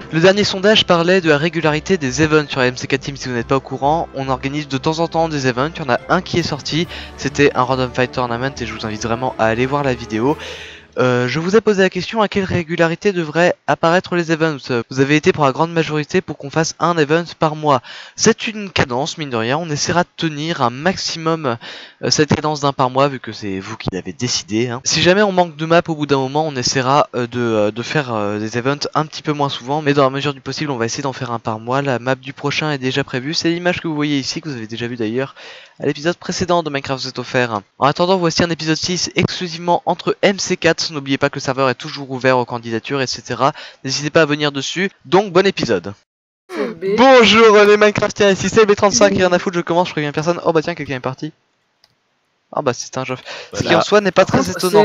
Le dernier sondage parlait de la régularité des events sur la MCK Team. Si vous n'êtes pas au courant, on organise de temps en temps des events. Il y en a un qui est sorti, c'était un Random Fight Tournament et je vous invite vraiment à aller voir la vidéo. Je vous ai posé la question à quelle régularité devraient apparaître les events. Vous avez été pour la grande majorité pour qu'on fasse un event par mois. C'est une cadence, mine de rien, on essaiera de tenir un maximum cette cadence d'un par mois vu que c'est vous qui l'avez décidé. Hein. Si jamais on manque de map au bout d'un moment, on essaiera de faire des events un petit peu moins souvent, mais dans la mesure du possible on va essayer d'en faire un par mois. La map du prochain est déjà prévue, c'est l'image que vous voyez ici, que vous avez déjà vu d'ailleurs à l'épisode précédent de Minecraft vous est offert. En attendant, voici un épisode 6 exclusivement entre MC4, n'oubliez pas que le serveur est toujours ouvert aux candidatures, etc. N'hésitez pas à venir dessus, donc bon épisode. Bonjour les Minecraftiens, ici c'est B35, rien à foutre, je commence, je préviens personne. Oh bah tiens, quelqu'un est parti. Ah bah c'est un jeu. Ce qui en soi n'est pas très étonnant.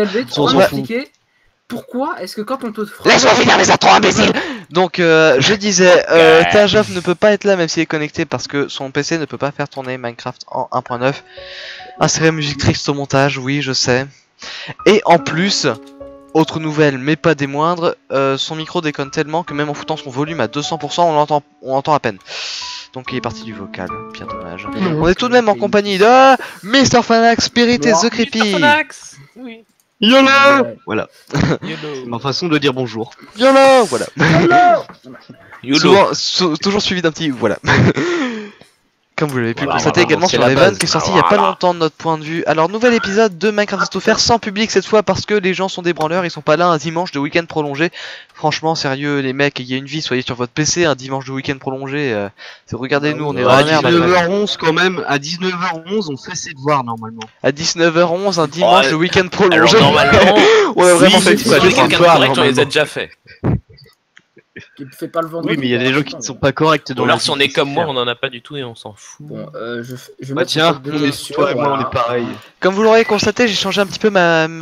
Pourquoi est-ce que quand on te laisse-moi finir les intros imbéciles. Donc je disais, Tajaf ne peut pas être là même s'il est connecté parce que son PC ne peut pas faire tourner Minecraft en 1.9. Insérer musique triste au montage, oui je sais. Et en plus, autre nouvelle mais pas des moindres, son micro déconne tellement que même en foutant son volume à 200% on l'entend à peine. Donc il est parti du vocal, bien dommage. On est tout de même en compagnie de Mr. Fanax, Spirit et The Creepy. Mr. Fanax, oui. YOLO. Voilà. YOLO. Ma façon de dire bonjour. YOLO. Voilà. YOLO. Souvent, toujours suivi d'un petit voilà. Comme vous l'avez pu Voilà, constater également sur l'event qui est sorti il y a pas Voilà. longtemps de notre point de vue. Alors nouvel épisode de Minecraft offert sans public cette fois parce que les gens sont des branleurs, ils sont pas là un dimanche de week-end prolongé. Franchement sérieux les mecs, il y a une vie, soyez sur votre PC un dimanche de week-end prolongé. Regardez-nous, on est dans À la merde. 19h11 quand même, à 19h11 on fait ses devoirs normalement. À 19h11 un dimanche Ouais. de week-end Alors prolongé. normalement, Ouais vraiment oui, fait si on est quelqu'un de correct, on les a déjà fait. qui fait pas le vendredi. Oui mais il y a des gens qui ne sont pas corrects dans Alors la si on vie, est comme c'est moi, clair. on en a pas du tout et on s'en fout. Bon, je vais Bah mettre tiens, cette on de est toi et moi on est pareil. Comme vous l'aurez constaté, j'ai changé un petit peu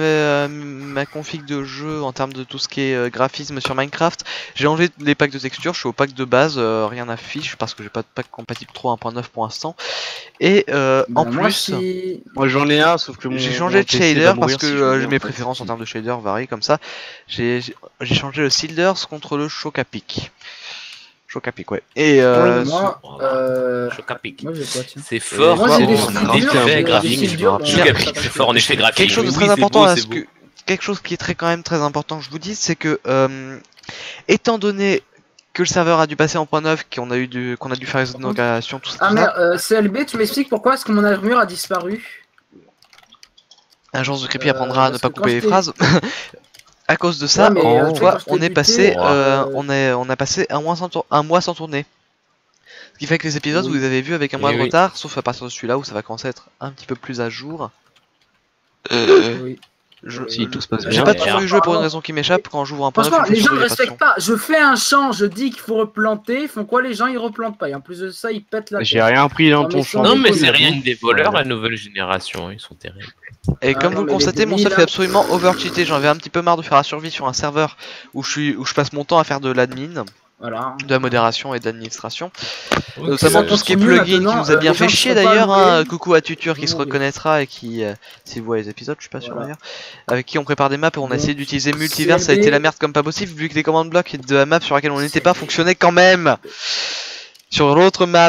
ma config de jeu en termes de tout ce qui est graphisme sur Minecraft. J'ai enlevé les packs de texture, je suis au pack de base, rien n'affiche parce que j'ai pas de pack compatible 3.1.9 pour l'instant. Et en moi, plus, si... Moi j'en ai un sauf que mon j'ai changé de PC shader va parce mourir que si je veux, mes en fait. préférences en termes de shader varient comme ça. J'ai changé le Silders contre le Chocapic. Chocapic, ouais. Et moi, Choc à pic. moi j'ai quoi, tiens. C'est fort, Moi, quoi, j'ai des on a fils rajouté durs, un des vrai graphique, fils je me durs, rappelle. on Choc à a- pic, c'est fort en effet graphique. quelque chose de Oui, très c'est important beau, à c'est ce beau. que quelque chose qui est quand même très important que je vous dise, c'est que étant donné que le serveur a dû passer en .9, qu'on a dû faire les inaugurations, tout ça, Ah tout ça, merde, CLB, tu m'expliques pourquoi est-ce que mon armure a disparu? Agence de Creepy apprendra à ne parce pas que couper quand les je t'ai- phrases. À cause de ça, Ouais, mais, en tu sais, toi, quand je t'ai on est buté, passé, euh, on a passé un mois sans tourner. Ce qui fait que les épisodes, Oui. vous les avez vus avec un mois Eh de oui. retard, sauf à partir de celui-là où ça va commencer à être un petit peu plus à jour. Oui. Si tout se passe J'ai bien. pas Merde. toujours eu joué pour une raison qui m'échappe quand j'ouvre un point Franchement, neuf, les une gens fois ne sur deux, y a respectent pas. Je fais un champ, je dis qu'il faut replanter. Ils font quoi les gens? Ils replantent pas. Et en plus de ça, ils pètent la J'ai tête. rien pris dans Non, ton mais champ. sans Non mais c'est déconner. rien des voleurs, Voilà. la nouvelle génération, ils sont terribles. Et Ah comme non, vous le mais les constatez, mon demi, stuff là- est absolument overcheaté. J'en avais un petit peu marre de faire la survie sur un serveur où je passe mon temps à faire de l'admin, Voilà. de la modération et de l'administration. Ok. Notamment tout ce qui est continue plugin qui maintenant, nous a bien les fait gens qui chier sont pas d'ailleurs. alloués, Hein. Coucou à Tutur qui se oui. reconnaîtra et qui, si vous voyez les épisodes, je suis pas sûr Voilà. d'ailleurs, avec qui on prépare des maps et on a Donc, essayé d'utiliser Multiverse, ça a CLB. été la merde comme pas possible vu que les commandes blocs de la map sur laquelle on n'était pas fonctionnaient quand même sur l'autre map.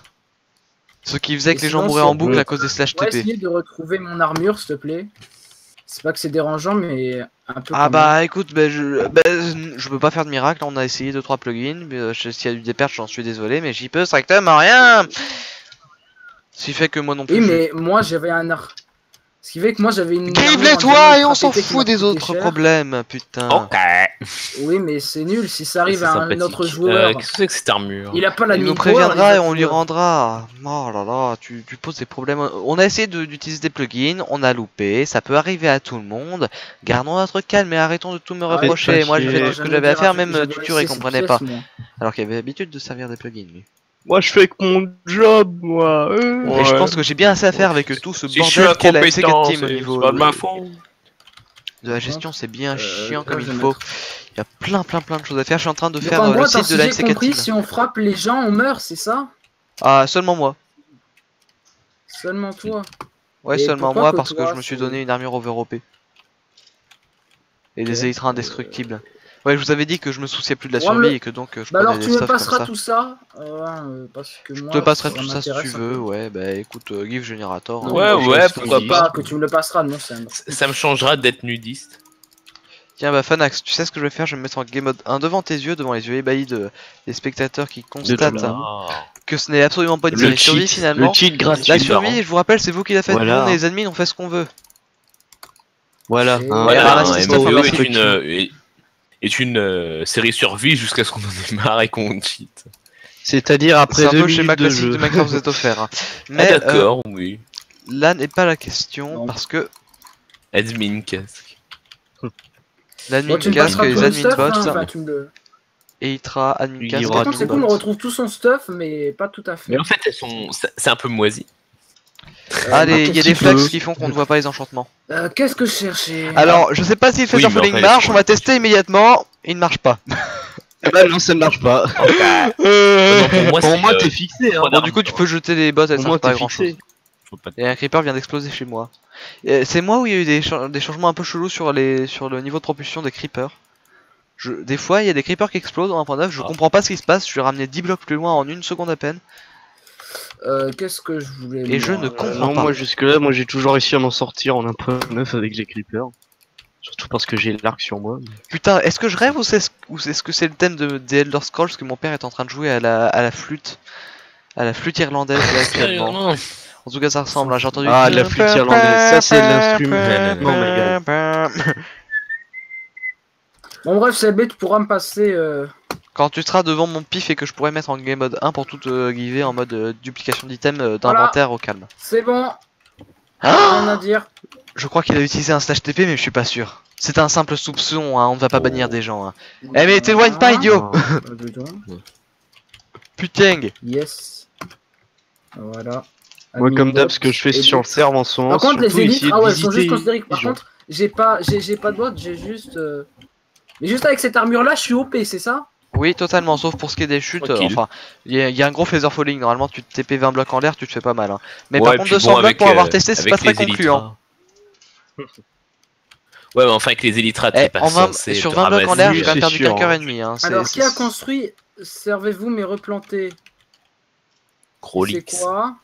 Ce qui faisait Et que les gens sinon, mouraient c'est en boucle bon. à cause des slash On va TP. essayer de retrouver mon armure, s'il te plaît. C'est pas que c'est dérangeant, mais un peu. Ah quand bah écoute, je peux pas faire de miracle, on a essayé 2-3 plugins, mais s'il y a eu des pertes j'en suis désolé, mais j'y peux strictement rien. Ce qui fait que moi non plus. même. Oui, mais moi j'avais un ar. Ce qui fait que moi j'avais une. Grive-les armure en toi diamant et on s'en ultra pété qui fout m'a des coûté autres cher. problèmes, putain. Ok. Oui, mais c'est nul si ça arrive C'est à un sympathique. autre joueur. Qu'est-ce que c'est que cette armure? Il a pas la Il nous mine préviendra et power, on les lui autres rendra. Oh là là, tu poses des problèmes. On a essayé d'utiliser des plugins, on a loupé, ça peut arriver à tout le monde. Gardons notre calme et arrêtons de tout me Ah, reprocher. pas Moi j'ai chier. fait tout ce que j'avais à faire, même J'avais Tutur il laissé comprenait cette pas. pièce, moi. Alors qu'il avait l'habitude de servir des plugins lui. Moi je fais que mon job moi. Et je pense que j'ai bien assez à faire avec tout ce Si je suis bordel qu'est la MCK incompétent, Team au c'est niveau pas de ma faute. de la gestion, c'est bien chiant là, comme je il vais faut. mettre. Il y a plein de choses à faire. Je suis en train de Donc faire en le gros, site de si la j'ai MCK compris, Team. si on frappe les gens, on meurt, c'est ça? Ah, seulement moi. Seulement toi. Ouais, Et seulement pourquoi moi que parce que toi, je me suis c'est- donné une armure overopée. Et des élytres indestructibles. Ouais, je vous avais dit que je me souciais plus de la Ouais, survie mais- et que donc je Bah alors prenais tu des me stuff comme passeras ça. tout ça, parce que Je moi, te passerai ça tout ça si tu m'intéresse un peu. veux, ouais, bah écoute, Give Generator. Non, Ouais, mais ouais, je pourquoi dis pas. que tu me le passeras, non, c'est un... Ça me changera d'être nudiste. Tiens, bah Fanax, tu sais ce que je vais faire? Je vais me mettre en game mode 1 devant tes yeux, devant les yeux ébahis des spectateurs qui constatent là. que ce n'est absolument pas une Le série survie cheat, finalement. le cheat gratuit. La Cheat survie, marrant. je vous rappelle, c'est vous qui la faites, Voilà. nous on est les admins, on fait ce qu'on veut. Voilà. Et hein, Ouais, Voilà, ramasse un tes stuff, MMO ramasse est tes une série survie jusqu'à ce qu'on en ait marre et qu'on cheat. C'est-à-dire après C'est un 2 peu le schéma minutes de classique jeu. de Minecraft vous êtes offert. hein. Ah Mais d'accord, oui. là n'est pas la question Non. parce que Admin casque. l'admin Bon, tu me casque, passeras tout les le admin stuff, hein, bots, enfin tu me le... et Itra, admin Il y casque, aura Par admin contre c'est cool, on bots. retrouve tout son stuff, mais pas tout à fait. Mais en fait, c'est un peu moisi. Ah, il y a qu'est-ce des qu'il flex veut qui font qu'on ne voit pas les enchantements. Qu'est-ce que je cherchais? Alors, je sais pas si le phaser Oui, mais falling enfin, marche, les- on va tester immédiatement. Il ne marche pas. Eh ben non, ça ne marche pas. Non, pour moi, Pour c'est, moi, t'es fixé. Hein. trois Bon, du coup, tu peux jeter les bots, elles Pour servent moi, pas à t'es grand chose. fixé. Faut pas- Et un creeper vient d'exploser chez moi. C'est moi où il y a eu des changements un peu chelous sur le niveau de propulsion des creepers. Des fois, il y a des creepers qui explosent en 1.9, je Ah. comprends pas ce qui se passe, je suis ramené 10 blocs plus loin en une seconde à peine. Qu'est-ce que je voulais... Et je moi, ne comprends Non, pas. moi jusque là, moi j'ai toujours réussi à m'en sortir en 1.9 avec les creepers. Surtout parce que j'ai l'arc sur moi. Putain, est-ce que je rêve ou est-ce que c'est le thème des Elder Scrolls que mon père est en train de jouer à la flûte irlandaise là, actuellement. Non. En tout cas, ça ressemble, hein, j'ai entendu. Ah, la flûte irlandaise, ça c'est l'instrument. Non, mais gars. Bon bref, CB, tu pourras me passer... Quand tu seras devant mon pif et que je pourrai mettre en game mode 1 pour tout giver en mode duplication d'items d'inventaire au calme. C'est bon, Ah rien à dire. Je crois qu'il a utilisé un slash TP, mais je suis pas sûr. C'est un simple soupçon, hein, on ne va pas bannir des gens. Hein. Eh mais t'éloigne pas, idiot. Putain. Yes. Voilà. Moi, comme d'hab, ce que je fais Et sur le donc- serve en ce moment, Par contre, les surtout élites, essayer de ah ouais, elles sont juste visiter considérées. Par les gens. contre, j'ai pas de bot, j'ai juste. Mais juste avec cette armure là, je suis OP, c'est ça? Oui, totalement, sauf pour ce qui est des chutes. Tranquille. Enfin, il y a un gros phaser falling. Normalement, tu te TP 20 blocs en l'air, tu te fais pas mal. Hein. Mais Ouais, par et contre, puis 200 bon, blocs avec, pour avoir testé, c'est avec pas très les concluant. Elytras. Ouais, mais enfin, avec les élytras, Eh, t'es pas en 20 censé sur te 20 blocs en l'air, ramasser, j'ai quand même c'est perdu sûr. qu'un cœur et demi. Hein. Alors, qui a construit Servez-vous mais replanté? gros C'est leaks. quoi?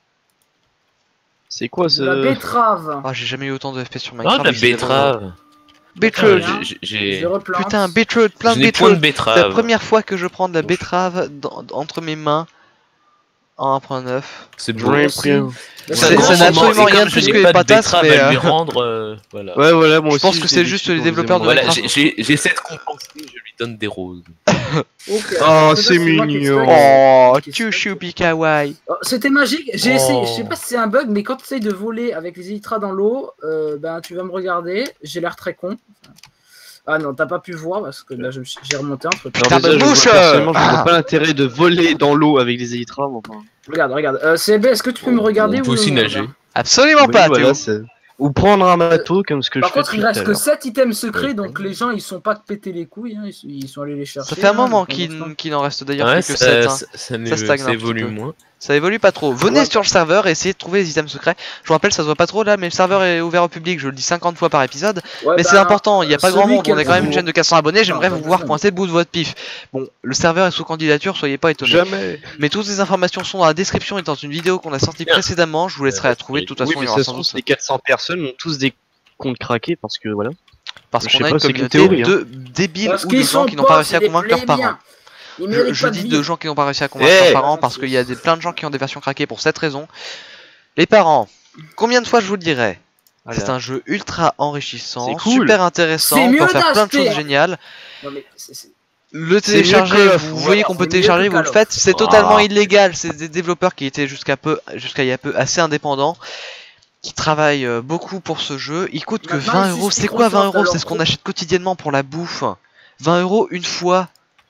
C'est quoi De la ce. Ah, Ah, j'ai jamais eu autant de FPS sur Ah, Minecraft. de la décidément. betterave. Beetroot. Bien. J'ai- je J'ai. replante. Putain, beetroot, plein Je de n'ai point de beetroot. C'est la betterave. première fois que je prends de la betterave entre mes mains en 1.9. C'est beau. Moi Ouais, aussi. après. Bah, Ça c'est n'a bon, absolument c'est rien comme de je plus n'ai que les pas de patates, betterave mais, à lui rendre. Voilà. Ouais, voilà, moi Je aussi. pense que j'ai c'est des juste tutos, les développeurs de vous aimez. Voilà, Minecraft. j'essaie de compenser, je lui donne des roses. Ok, Oh, alors, c'est moi qui mignon. explique. Oh, Qui tu explique. choupi kawaii. Oh, c'était magique, j'ai Oh. essayé, je sais pas si c'est un bug, mais quand tu essayes de voler avec les élytras dans l'eau, ben tu vas me regarder, j'ai l'air très con. Ah non, t'as pas pu voir parce que là j'ai remonté entre temps. Putain, Alors déjà, de je vois bouche personnellement, je Ah. vois pas l'intérêt de voler dans l'eau avec les élytras. Enfin. Regarde, CB, est-ce que tu peux me regarder On peut ou aussi non, nager. là Absolument Oui, pas, voilà, Théo. c'est- Ou prendre un bateau comme ce que Par je fais contre, il depuis reste tout à que l'heure. 7 items secrets, Ouais. donc les gens ils sont pas de péter les couilles, hein, ils sont allés les chercher. Ça fait un hein, moment donc, pour l'instant. qu'il en reste d'ailleurs Ouais, plus que 7. Hein. ça Ça stagne un ça petit évolue peu. moins. Ça évolue pas trop. Venez Ouais. sur le serveur et essayez de trouver les items secrets. Je vous rappelle, ça se voit pas trop là, mais le serveur est ouvert au public. Je le dis 50 fois par épisode. Ouais, Mais bah, c'est important, il n'y a pas grand celui monde. qui a On le est quand même une plus chaîne de 400 abonnés. J'aimerais Non, vous pas voir besoin. coincer le bout de votre pif. Bon, le serveur est sous candidature, soyez pas étonnés. Jamais. Mais toutes les informations sont dans la description et dans une vidéo qu'on a sortie Bien. précédemment. Je vous laisserai la trouver. De toute Oui, façon, mais il y ça aura se sans trouve, doute. les 400 personnes ont tous des comptes craqués parce que voilà. Parce je qu'on sais a pas, une c'est qu'une communauté théorie, hein. de débiles Parce ou qu'ils de gens sont qui n'ont pas pauvres, réussi à c'est des convaincre leurs parents. plébiens. Ils méritent Je pas de dis vivre. de gens qui n'ont pas réussi à convaincre Eh. leurs parents parce qu'il y a plein de gens qui ont des versions craquées pour cette raison. Les parents, combien de fois je vous le dirai? C'est un jeu ultra enrichissant, C'est cool. super intéressant, C'est on peut mieux faire plein de d'acheter. choses géniales. Non, mais Le C'est mieux télécharger, que Call of, vous voilà, voyez qu'on peut c'est mieux télécharger, que vous le Call of. faites, c'est Ah. totalement illégal. C'est des développeurs qui étaient jusqu'à il y a peu assez indépendants, qui travaillent beaucoup pour ce jeu. Il coûte que Maintenant, 20 ils euros. sucent C'est quoi 20 Microsoft, euros? alors, C'est ce qu'on pro- achète quotidiennement pour la bouffe. 20 euros une fois.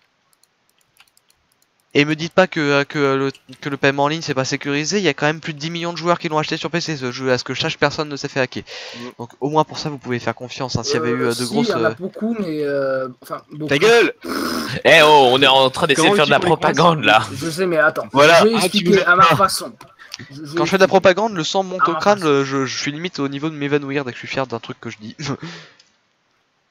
Et me dites pas que le paiement en ligne c'est pas sécurisé, il y a quand même plus de 10 millions de joueurs qui l'ont acheté sur PC ce jeu, à ce que je sache personne ne s'est fait hacker. Donc au moins pour ça vous pouvez faire confiance, hein. S'il y avait eu de si, grosses... il y en a beaucoup, mais enfin beaucoup. Ta gueule. Eh oh, on est en train d'essayer de Comment faire de la tu pourrais propagande là. Je sais, mais attends. Voilà. Je vais Ah, tu expliquer me- à ma Ah. façon. Quand je fais de la propagande, le sang monte Ah, au crâne, parce- je suis limite au niveau de m'évanouir dès que je suis fier d'un truc que je dis.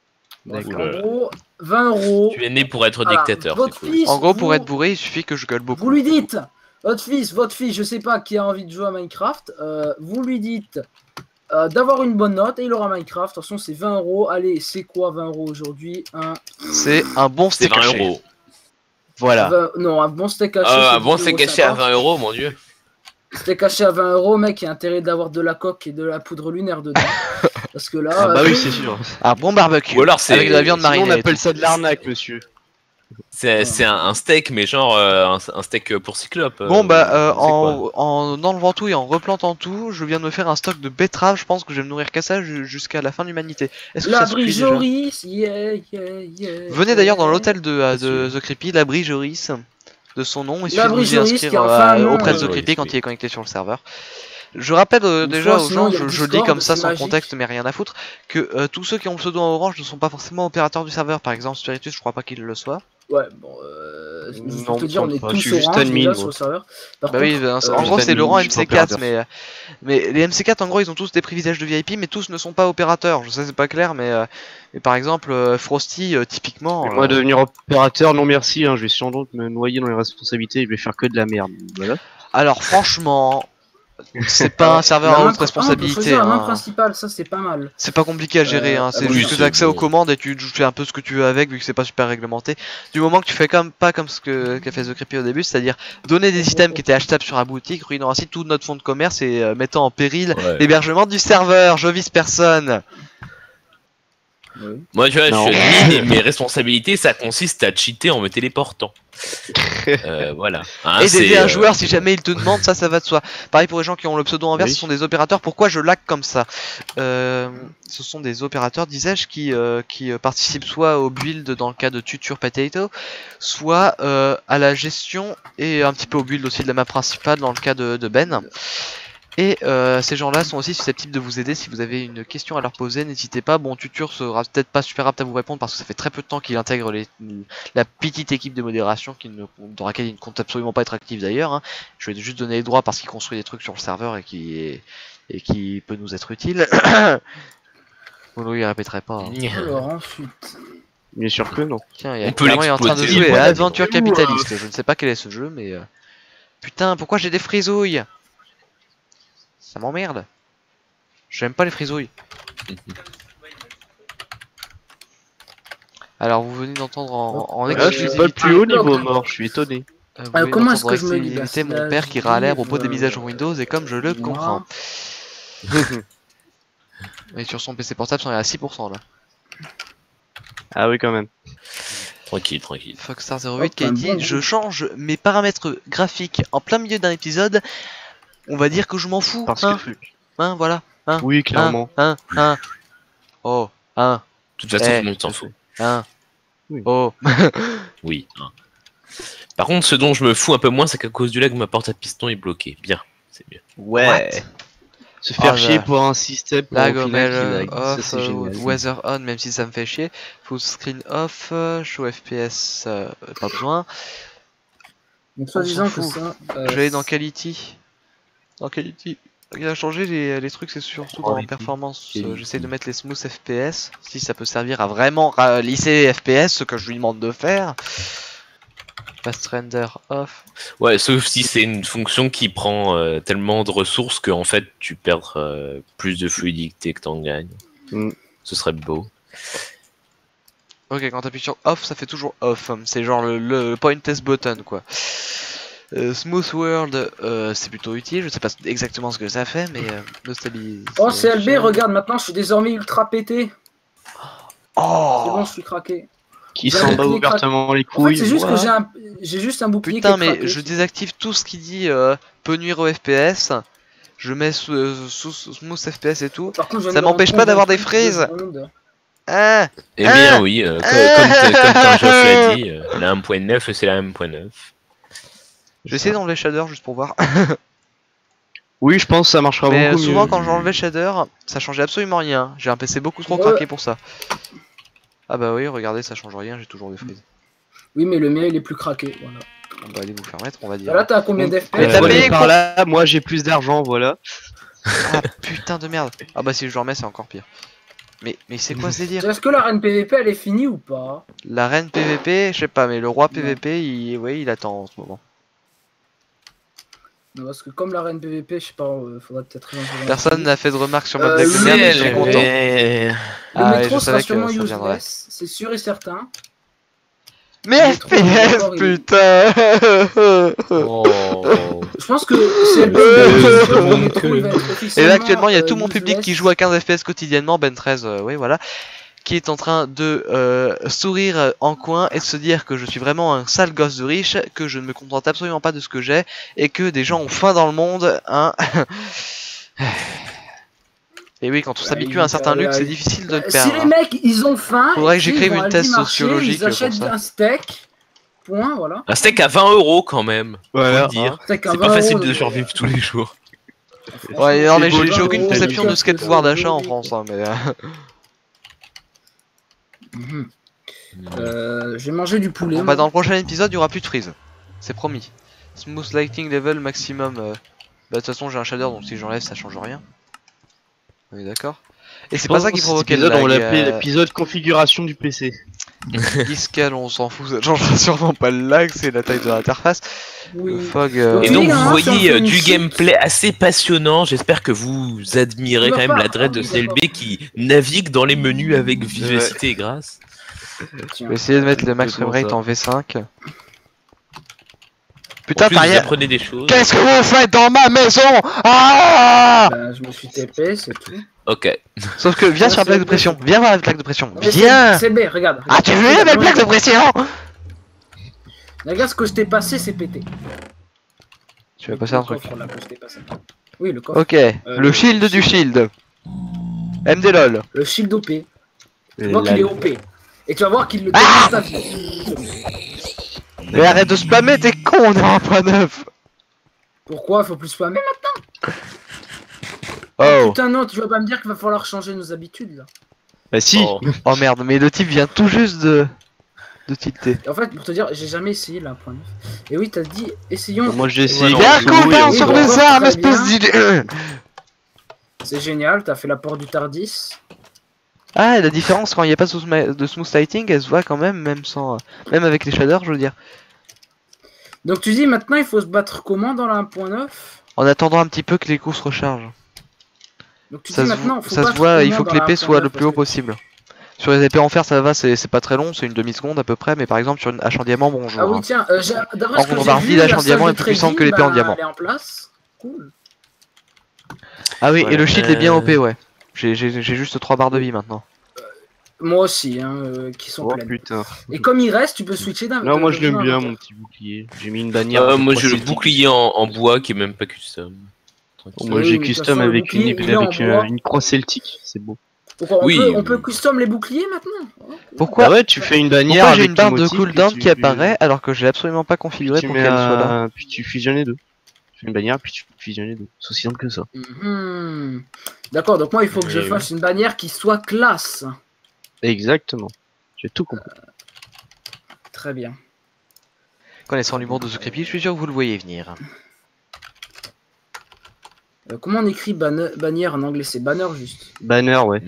En D'accord. gros, 20 €. Tu es né pour être Voilà, dictateur, c'est votre cool. fils, En gros, pour vous- être bourré, il suffit que je gueule beaucoup. Vous lui dites, votre fils, je sais pas qui a envie de jouer à Minecraft, vous lui dites d'avoir une bonne note et il aura Minecraft. Attention, c'est 20 €. Allez, c'est quoi 20 € aujourd'hui? C'est un bon C'est steak 20 haché. €. Voilà. Non, un bon steak haché. Ah, c'est bon, 10,50 c'est caché à 20 €, mon dieu. Steak haché à 20 €, mec, il y a intérêt d'avoir de la coque et de la poudre lunaire dedans. Parce que là. Ah bah oui, c'est sûr. Un bon barbecue. Ou alors c'est- avec de la viande Sinon, marinée. on et appelle tout. ça de l'arnaque, monsieur. C'est un steak, mais genre un steak pour cyclope. Bon bah c'est quoi en enlevant tout et en replantant tout, je viens de me faire un stock de betteraves. Je pense que je vais me nourrir qu'à ça jusqu'à la fin de l'humanité. Est-ce que La ça se cuit déjà? Brigeoris, yeah, yeah, yeah. Venez d'ailleurs dans l'hôtel de sûr. The Creepy, la Brigeoris, de son nom. Il La suffit de vous y Brigeoris inscrire qui a enfin un nom, auprès de The Brigeoris, Creepy quand oui. il est connecté sur le serveur. Je rappelle déjà fois, aux sinon, gens, il y a le je le dis Discord, comme ça c'est sans magique. contexte mais rien à foutre, que tous ceux qui ont le pseudo en orange ne sont pas forcément opérateurs du serveur. Par exemple Spiritus, je crois pas qu'il le soit. Ouais, bon, juste pour Non, te dire, on me est semble pas. tous Je suis juste orange admin, déjà moi. sur le serveur. Par Bah contre, oui, en juste gros c'est admin, Laurent je suis pas MC4, opérateur. mais les MC4 en gros ils ont tous des privilèges de VIP, mais tous ne sont pas opérateurs. Je sais c'est pas clair, mais par exemple Frosty typiquement. Mais moi, devenir opérateur, non merci, hein, je vais sans doute me noyer dans les responsabilités et je vais faire que de la merde. Voilà. Alors franchement, c'est pas un serveur à haute responsabilité. La main Hein. principale, ça c'est pas mal. C'est pas compliqué à gérer, hein. C'est oui, juste que c'est t'as accès bon. aux commandes et tu fais un peu ce que tu veux avec vu que c'est pas super réglementé. Du moment que tu fais pas comme ce qu'a fait The Creepy au début, c'est-à-dire donner des items qui étaient achetables sur la boutique, ruinant ainsi tout notre fonds de commerce et mettant en péril Ouais. l'hébergement du serveur. Je vise personne. Moi, tu vois, Non. je suis admin et mes responsabilités, ça consiste à cheater en me téléportant. Voilà. Hein, Et c'est, d'aider un joueur si jamais il te demande, ça va de soi. Pareil pour les gens qui ont le pseudo inverse, Oui. ce sont des opérateurs. Pourquoi je lag comme ça? Ce sont des opérateurs, disais-je, qui participent soit au build dans le cas de Tuture Potato, soit à la gestion et un petit peu au build aussi de la map principale dans le cas de Ben. Et ces gens-là sont aussi susceptibles de vous aider si vous avez une question à leur poser, n'hésitez pas. Bon, Tuture sera peut-être pas super apte à vous répondre parce que ça fait très peu de temps qu'il intègre la petite équipe de modération dans laquelle il ne compte absolument pas être actif d'ailleurs. Hein. Je vais juste donner les droits parce qu'il construit des trucs sur le serveur et qui peut nous être utile. Bon, il répéterait pas. Hein. Alors ensuite, Bien sûr que non. Tiens, On peut clairement, il est en train de l'exploiter, jouer à voilà. Aventure Capitaliste. Je ne sais pas quel est ce jeu, mais putain, pourquoi j'ai des frisouilles? Ça m'emmerde. J'aime pas les frisouilles. Alors vous venez d'entendre en Là, je suis exclusivité, pas le plus haut niveau mort, je suis étonné. vous venez comment est-ce d'entendre que je en me lis exclusivité là, mon père qui râlait à propos des vive, mises à jour Windows et comme je le moi. comprends. Et sur son PC portable, on est à 6% là. Ah oui, quand même. Tranquille, tranquille. Foxstar08 qui a Hop, un dit bon je change mes paramètres graphiques en plein milieu d'un épisode. On va dire que je m'en fous. Parce Hein, que... hein, voilà. Hein, Oui, clairement. hein. Oh, hein, De toute façon, Eh, tout le monde s'en fout. hein. Oui. Oh. Oui. Hein. Par contre, ce dont je me fous un peu moins, c'est qu'à cause du lag, ma porte à piston est bloquée. Bien, c'est bien. Ouais. Se faire Ah, chier bah. pour un système pour Lag au final qu'il Omer lag. Ça, off, c'est génial. weather on, même si ça me fait chier. Full screen off, show FPS, pas besoin. donc On soi-disant s'en que fout. ça. Je vais aller dans Quality. Dans Quality. Il a changé les trucs, c'est surtout dans Quality. performance. Quality. J'essaie de mettre les smooth FPS, si ça peut servir à vraiment lisser FPS, ce que je lui demande de faire. Fast render off. Ouais, sauf si c'est une fonction qui prend tellement de ressources que en fait tu perds plus de fluidité que t'en gagnes. Mm. Ce serait beau. Ok, quand t'appuies sur off, ça fait toujours off. C'est genre le point test button quoi. Smooth World, c'est plutôt utile. Je sais pas exactement ce que ça fait, mais nostalgie. Oh, CLB, regarde, maintenant je suis désormais ultra pété. Oh. C'est bon, je suis craqué. Qui J'ai s'en un bat bouclier ouvertement les En fait, couilles. c'est juste moi. que j'ai juste un bouclier Putain, qui est mais craqué. je désactive tout ce qui dit peut nuire au FPS. Je mets sous smooth FPS et tout. Par contre, je viens Ça de me m'empêche rendre pas compte d'avoir d'un des truc, frises. 2 secondes. Ah. Eh bien oui, comme quand Geoff l'a dit, la 1.9 c'est la 1.9. Je vais essayer d'enlever shader juste pour voir. Oui, je pense que ça marchera Mais beaucoup souvent mieux. quand j'enlevais shader, ça changeait absolument rien. J'ai un PC beaucoup trop Ouais. craqué pour ça. Ah bah oui, regardez, ça change rien, j'ai toujours des frises. Oui, mais le mien il est plus craqué. Voilà. On va aller vous faire mettre, on va dire. Bah là, t'as combien Mais d'FP t'as Ouais, payé, par quoi. là, moi j'ai plus d'argent, voilà. Ah putain de merde. Ah bah si je le remets, c'est encore pire. Mais c'est quoi ce délire? Est-ce que l'arène PVP elle est finie ou pas? L'arène PVP, je sais pas, mais le roi PVP, il attend en ce moment. Non, parce que comme l'arène PVP, je sais pas, faudrait peut-être relancer. Personne n'a fait de remarques sur ma blague de le merde, mais je mail, suis content. Le Ah, métro je sera savais que sûrement ça viendrait. useless, c'est sûr et certain. Mais métro, il est d'accord, FPS, il est- putain. Oh. Je pense que c'est le Euh, métro, il va être Et officiellement, là actuellement il y a tout mon public useless. qui joue à 15 FPS quotidiennement, Ben 13, oui voilà, qui est en train de sourire en coin et de se dire que je suis vraiment un sale gosse de riche, que je ne me contente absolument pas de ce que j'ai et que des gens ont faim dans le monde, hein. Et oui, quand on s'habitue à un certain luxe, c'est difficile de le Si perdre. les mecs ils ont faim, Faudrait que ils j'écrive vont une à thèse Aldi Marché, sociologique ils achètent pour ça. un steak. Point, voilà. Un steak à 20 € quand même. Voilà, Faut le dire. Steak à C'est 20 pas facile euros, de survivre tous les jours. Ouais, non mais C'est beau, j'ai aucune 20 euros, conception de ce qu'est le c'est pouvoir beau, d'achat en oui. France, hein, mais... Mhm. Je vais manger du poulet. Bon, moi. bah dans le prochain épisode, il y aura plus de freeze. C'est promis. Smooth lighting level maximum. Bah de toute façon, j'ai un shader donc si j'enlève, ça change rien. On est d'accord. Et c'est pas ça qui provoquait le l'épisode, on lag. l'appelait l'épisode configuration du PC. Discal, on s'en fout, ça changera sûrement pas le lag, c'est la taille de l'interface. Oui. Le fog. Donc, Et donc Oui, vous hein, voyez si on fait une du chute- gameplay assez passionnant. J'espère que vous admirez Tu quand vas même pas- la dread de ah oui, CLB qui navigue dans les menus avec vivacité et grâce. Je vais essayer de mettre le max Exactement framerate ça. en V5. En Putain, plus, vous t'as apprenez des choses. Qu'est-ce que vous faites dans ma maison? Ah! Ben, je me suis TP, c'est tout. Ok. Sauf que viens Ouais, sur la c'est plaque de bon. pression, viens voir la plaque de pression, Mais viens! C'est B, regarde. Ah, tu veux la belle plaque de pression? Regarde ce que je t'ai passé, c'est pété. Tu vas passer un Le truc. coffre, là, que je t'ai passé. Oui, le coffre. Ok, le shield du shield. MD LOL. Le shield OP. Tu vois La- qu'il est OP. Et tu vas voir qu'il le Ah démonte ta vie. Mais arrête de spammer, t'es con, on est en 1.9. Pourquoi? Faut plus spammer. Oh, Putain, non, tu vas pas me dire qu'il va falloir changer nos habitudes là. Bah si. Oh. oh merde, mais le type vient tout juste de tilter. Et en fait, pour te dire, j'ai jamais essayé la 1.9. Et oui, t'as dit, essayons. Moi j'ai essayé. Ouais, Y'a un non, cooldown oui, sur bon, mes très armes, bien. espèce d'idée. C'est génial, t'as fait la porte du Tardis. Ah, et la différence quand il n'y a pas de smooth lighting, elle se voit quand même, même sans, même avec les shaders, je veux dire. Donc tu dis maintenant il faut se battre comment dans la 1.9? En attendant un petit peu que les coups se rechargent. Donc tu Ça dis se, maintenant faut ça se battre voit, il comment faut que dans la l'épée soit 1.9, le plus haut parce que- possible. Sur les épées en fer, ça va, c'est pas très long, c'est une demi-seconde à peu près, mais par exemple sur une hache en diamant, bonjour. Ah oui hein. tiens, d'après En ce que j'ai contrepartie, vu, la la hache en diamant salle est de plus puissante que trading, l'épée en bah, diamant. Elle est en place. Cool. Ah oui, Ouais, et le shield est bien euh, OP, ouais. J'ai juste 3 barres de vie maintenant. Moi aussi, hein, qui sont Oh pleines. putain. Et comme il reste, tu peux switcher d'un. Non, moi je l'aime d'un bien autre. mon petit bouclier. J'ai mis une bannière. Moi j'ai le Celtique. bouclier en bois qui est même pas custom. Tranquille. Moi Oui, j'ai mais de toute custom façon, le avec bouclier, il est en bois. une croix celtique, c'est beau. Pourquoi Oui, on peut oui. custom les boucliers maintenant. Oh, cool. Pourquoi Bah ouais, tu fais une bannière Pourquoi j'ai avec une barre le de motif, cooldown puis qui apparaît alors que je l'ai absolument pas puis configuré tu pour mets qu'elle soit là? puis tu fusionnes les deux. Tu fais une bannière puis tu fusionnes les deux. C'est aussi simple que ça. Mhm. D'accord, donc moi il faut que je Oui, fasse une bannière qui soit classe. Exactement. J'ai tout compris. Très bien. Connaissant l'humour de ce creepy, je suis sûr que vous le voyez venir. Comment on écrit bannière en anglais? C'est banner juste. Banner, ouais.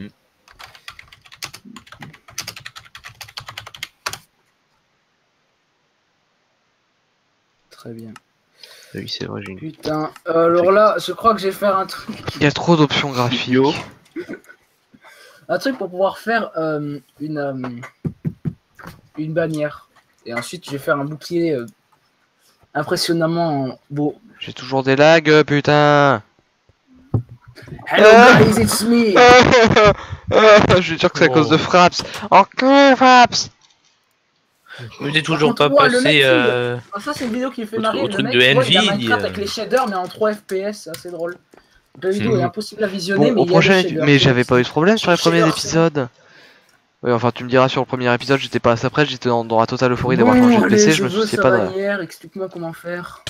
Très bien. Ah oui, c'est vrai, j'ai une Putain, alors là, je crois que je vais faire un truc. Il y a trop d'options graphiques. vidéo. Un truc pour pouvoir faire une bannière. Et ensuite, je vais faire un bouclier impressionnamment beau. J'ai toujours des lags, putain. Hello guys, it's me. Je suis sûr que c'est à cause de Fraps. Encore Fraps. Mais j'ai toujours contre, pas ouais, le mec, passé. Ah, ça, c'est une vidéo qui fait Au marrer. truc Le mec, de tu vois, il a Envy, Minecraft avec les shaders, mais en 3 FPS, c'est assez drôle. La vidéo Mhm. est impossible à visionner, Bon, mais au il y a prochain des épisode. shaders. Mais j'avais pas eu de problème sur les Shaders, premiers c'est épisodes. Oui, enfin, tu me diras sur le premier épisode, j'étais pas assez près, j'étais dans la totale euphorie d'avoir Bon, changé de allez, PC, je me veux souciais sa pas de. bannière, explique-moi comment faire.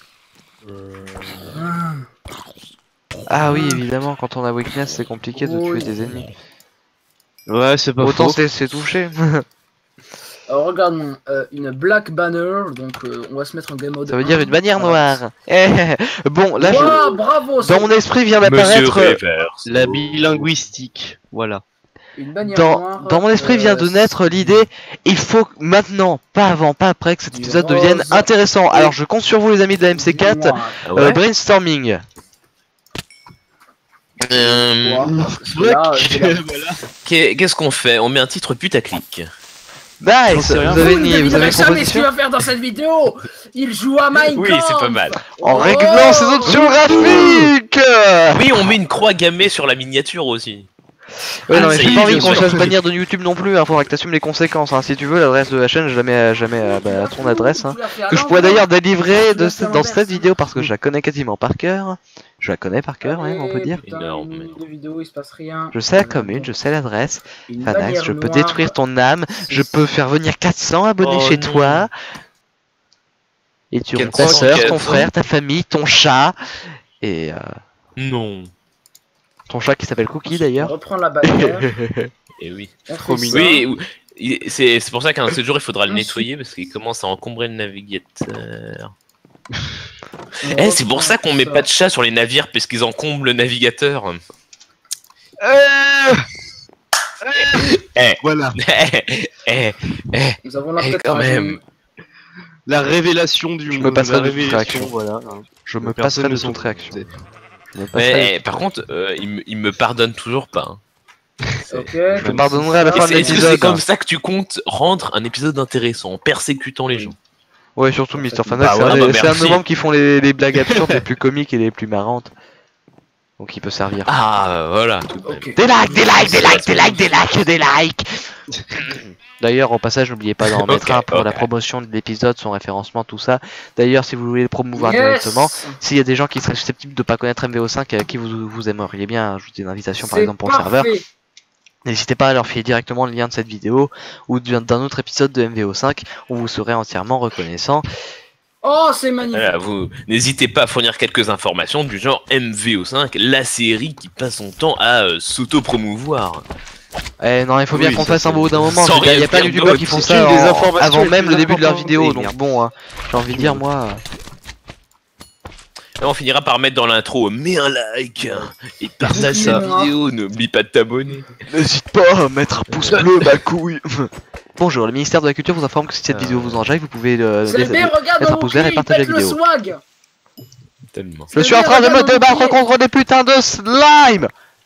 Ah. Ah oui, évidemment, quand on a weakness, c'est compliqué de tuer tes ennemis. Ouais, c'est pas Autant faux. se laisser toucher. Alors regarde, une black banner, donc on va se mettre en game mode. Ça veut dire 1. une bannière Voilà. noire. Bon, là, Ouah, bravo, dans mon esprit vient Monsieur d'apparaître Reverse. La bilinguistique, voilà. Une bannière noire, Dans mon esprit vient de naître l'idée, il faut maintenant, pas avant, pas après, que cet Du épisode devienne rose. intéressant. Alors je compte sur vous les amis de la MC4, noir. Ah ouais. brainstorming. Noir, parce que là, j'ai la- Qu'est-ce qu'on fait? On met un titre putaclic. Nice, sais rien. vous avez Vous une ne devinerez proposition jamais ce qu'il va faire dans cette vidéo. Il joue à Minecraft. Oui, c'est pas mal. en Oh. réglant ses options graphiques. Oui, on met une croix gammée sur la miniature aussi. Ouais, Ah, non, mais ça j'ai y pas est, envie je qu'on se sais. fasse bannir de YouTube non plus, hein, faudra que t'assumes les conséquences. Hein. Si tu veux, l'adresse de la chaîne, je la mets jamais à ton adresse. Hein. Que je pourrais d'ailleurs délivrer dans cette vidéo parce que je la connais quasiment par cœur. Je la connais par cœur, même, on peut dire. Énorme. Une minute de vidéo, il se passe rien. Je sais la commune, je sais l'adresse. Une Fanax, bannière je peux noire. détruire ton âme, je peux faire venir 400 abonnés Oh chez non. toi. Et tu auras ta 400, soeur, ton 400. frère, ta famille, ton chat. Et Non. ton chat qui s'appelle Cookie d'ailleurs. Reprends la bannière. Et oui. On fait Trop ça. mignon. Oui, c'est pour ça qu'un de ces jours il faudra le nettoyer parce qu'il commence à encombrer le navigateur. On C'est pour reprend ça qu'on met pas de chat sur les navires parce qu'ils encombrent le navigateur. Voilà. Nous avons la Eh, tête quand ragée. même. La révélation du Je me monde. passerai la de toute révélation, réaction. voilà. Je me Personne passerai de ne toute s'en réaction. fout. Je me passerai- Par contre, il me pardonne toujours pas. hein. Ok. Je me pardonnerai à la fin de Est-ce que l'épisode. c'est comme ça que tu comptes rendre un épisode intéressant en persécutant les gens? Ouais, surtout Mr. Bah Fanax, ouais, bah c'est un merci. des membres qui font les blagues absurdes les plus comiques et les plus marrantes. Donc il peut servir. Ah, voilà. tout de même. Ok. Des likes, des likes, des likes, des likes, des likes, des likes. D'ailleurs, au passage, n'oubliez pas d'en mettre Ok, un pour la ok. promotion de l'épisode, son référencement, tout ça. D'ailleurs, si vous voulez le promouvoir directement, s'il y a des gens qui seraient susceptibles de pas connaître MVO5 et à qui vous aimeriez bien ajouter une invitation par C'est exemple pour le serveur, parfait. n'hésitez pas à leur filer directement le lien de cette vidéo ou d'un autre épisode de MVO5, on vous serait entièrement reconnaissant. Oh, c'est magnifique. Voilà, vous n'hésitez pas à fournir quelques informations du genre MVO5, la série qui passe son temps à s'auto-promouvoir. Eh non, il faut bien Oui, qu'on ça, fasse un c'est- bout d'un moment, sans il y a rien plein de dire youtubeurs qui d'autre. font C'est ça une des informations avant les même plus le début de leur importantes. vidéo, Oui, donc merde. bon, hein, j'ai envie de dire moi... Et on finira par mettre dans l'intro, mets un like et partage cette Excusez-moi. vidéo, n'oublie pas de t'abonner. N'hésite pas à mettre un pouce bleu, ma couille. Bonjour, le ministère de la Culture vous informe que si cette vidéo vous enjaille, vous pouvez C'est bien, regarde mettre un dans mon pouce vert et cul, partager la pète le vidéo. swag. Tellement. Je suis en train de me débattre contre des putains de slime.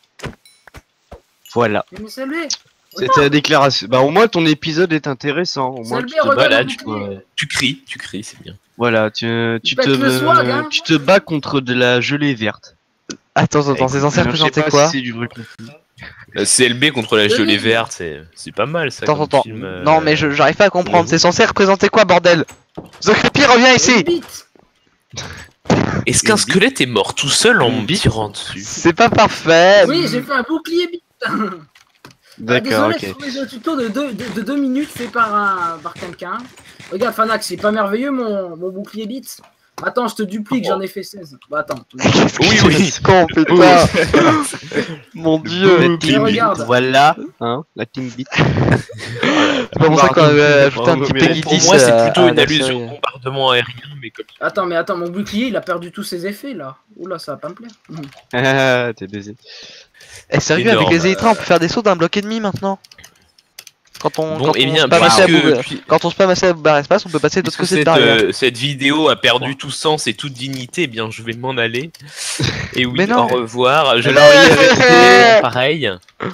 Voilà. Mais c'est lui. C'était la déclaration. Bah au moins ton épisode est intéressant. Au moins C'est tu bien, te regarde Voilà, mon tu- bouclier. Tu cries, c'est bien. voilà, tu pète le swag, hein. tu te bats contre de la gelée verte. Attends, c'est censé Je sais représenter pas quoi si c'est du vrai contenu. CLB contre la Oui. gelée verte, c'est pas mal ça. Attends, comme attends. film, Non, mais j'arrive pas à comprendre. oui. C'est censé représenter quoi, bordel? The Creepy revient Une ici. bite. Est-ce qu'un squelette est mort tout seul en me tirant dessus? C'est pas parfait. Oui, j'ai fait un bouclier bite. D'accord, Désolé, ok. sur les tutos de 2 minutes fait par quelqu'un. Regarde, Fanax, c'est pas merveilleux mon bouclier bite. Attends, je te duplique, j'en ai fait 16. Bah attends. Oui, oui. Con, putain. Mon dieu. La Mais team regarde. beat, voilà, hein, la team beat. C'est pas pour ça qu'on avait ajouté un petit Peggy Pour 10 moi, c'est à plutôt une la allusion série. au bombardement aérien, mais comme Attends, mon bouclier, il a perdu tous ses effets là. Oula, ça va pas me plaire. Ah, t'es baisé. Eh, sérieux, Énorme. avec les élytres, on peut faire des sauts d'un bloc et demi maintenant. Quand on, Bon, quand eh on bien, se passe à bout- puisque, quand on se passe assez à barre espace, on peut passer d'autre puisque côté de barrière. cette vidéo a perdu tout sens et toute dignité, eh bien, je vais m'en aller. Et oui, Mais non. au revoir. Je Alors, vais il est rester pareil.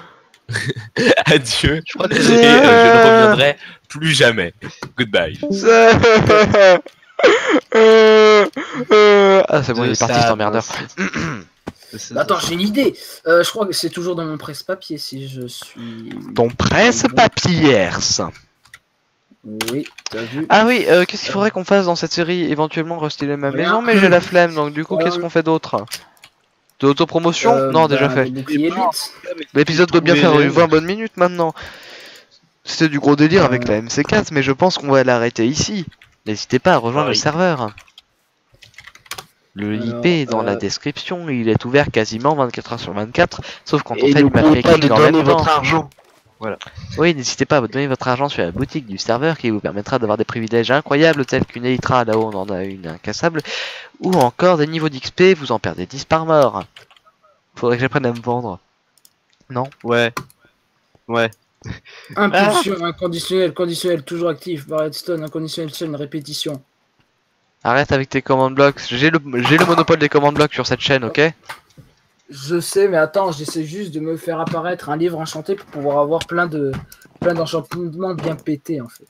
Adieu. Je crois que Et je ne reviendrai plus jamais. Goodbye. Ah, c'est bon, il est parti cet emmerdeur. Attends, j'ai une idée. Je crois que c'est toujours dans mon presse-papier si je suis. Ton presse-papiers. Oui, t'as vu. Ah oui, qu'est-ce qu'il faudrait qu'on fasse dans cette série? Éventuellement restyler ma Rien. maison, mais j'ai la flemme, donc du coup, Rien. qu'est-ce qu'on fait d'autre? De l'autopromotion? Non, déjà fait. Les boucliers bite. L'épisode doit bien faire trouver- 20 bonnes minutes maintenant. C'était du gros délire avec la MC4, mais je pense qu'on va l'arrêter ici. N'hésitez pas à rejoindre le Oui. serveur. Le Alors, IP est dans la description, il est ouvert quasiment 24 h sur 24, sauf quand on Et fait du n'oubliez pas de matchmaking en même donner temps. votre argent. Oui, n'hésitez pas à donner votre argent sur la boutique du serveur qui vous permettra d'avoir des privilèges incroyables tels qu'une Elytra, là-haut on en a une incassable, ou encore des niveaux d'XP, vous en perdez 10 par mort. Faudrait que j'apprenne à me vendre. Non? Ouais. Ouais. Impulsion, inconditionnel, conditionnel, toujours actif. Redstone, inconditionnel, chaîne, répétition. Arrête avec tes commandes blocs. J'ai le monopole des commandes blocs sur cette chaîne, ok? Je sais, mais attends, j'essaie juste de me faire apparaître un livre enchanté pour pouvoir avoir plein d'enchantements bien pétés en fait.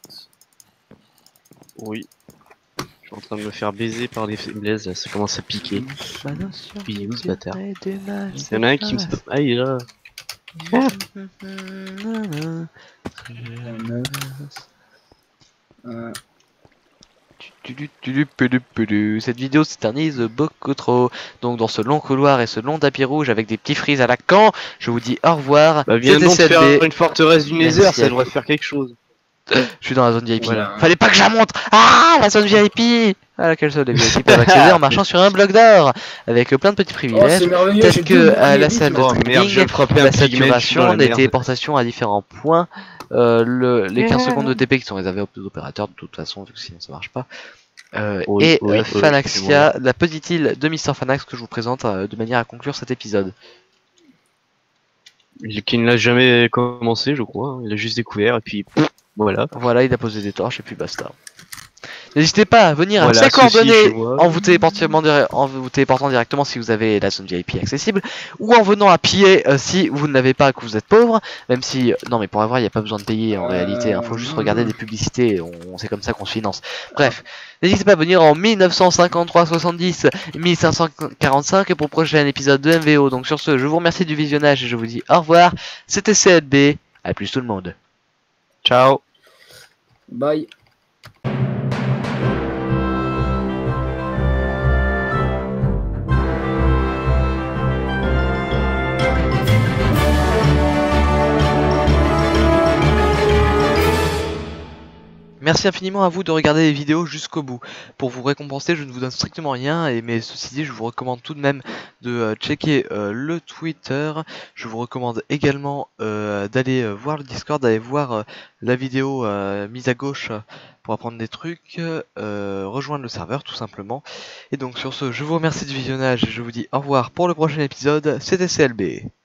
Oui. Je suis en train de me faire baiser par des blaises, là, ça commence à piquer. Puis où ce bâtard? Il y en a un qui me... Aïe là. Cette vidéo s'éternise beaucoup trop. Donc dans ce long couloir et ce long tapis rouge avec des petits frises à la Caen, je vous dis au revoir. Bah viens donc C'était faire CLB. une forteresse du Nether, Merci. ça devrait faire quelque chose. Je suis dans la zone VIP. Voilà. Fallait pas que je la montre. Ah, la zone VIP. À laquelle seul les VIP peuvent accéder en marchant sur un bloc d'or, avec plein de petits Oh, privilèges, c'est merveilleux, tels j'ai que deux la boucliers salle de Oh merde, je viens trading, de frapper la un pigment, je suis dans saturation, la les merde. téléportations à différents points, les 15 secondes de TP qui sont réservées aux opérateurs de toute façon, vu que sinon ça marche pas. Oui, oui, Fanaxia, la petite île de Mister Fanax que je vous présente de manière à conclure cet épisode. Qui ne l'a jamais commencé, je crois. Il a juste découvert et puis voilà. Voilà, il a posé des torches et puis basta. N'hésitez pas à venir Voilà, à ces ceci coordonnées chez moi. en vous téléportant directement si vous avez la zone VIP accessible, ou en venant à piller si vous ne l'avez pas, que vous êtes pauvre, même si... non mais pour avoir il n'y a pas besoin de payer en réalité, il faut juste regarder des publicités, c'est comme ça qu'on se finance. Bref, n'hésitez pas à venir en 1953, 70, 1545 pour le prochain épisode de MVO. Donc sur ce, je vous remercie du visionnage et je vous dis au revoir, c'était CLB, à plus tout le monde. Ciao. Bye. Merci infiniment à vous de regarder les vidéos jusqu'au bout. Pour vous récompenser, je ne vous donne strictement rien, mais ceci dit, je vous recommande tout de même de checker le Twitter. Je vous recommande également d'aller voir le Discord, d'aller voir la vidéo mise à gauche pour apprendre des trucs, rejoindre le serveur tout simplement. Et donc sur ce, je vous remercie du visionnage et je vous dis au revoir pour le prochain épisode. C'était CLB.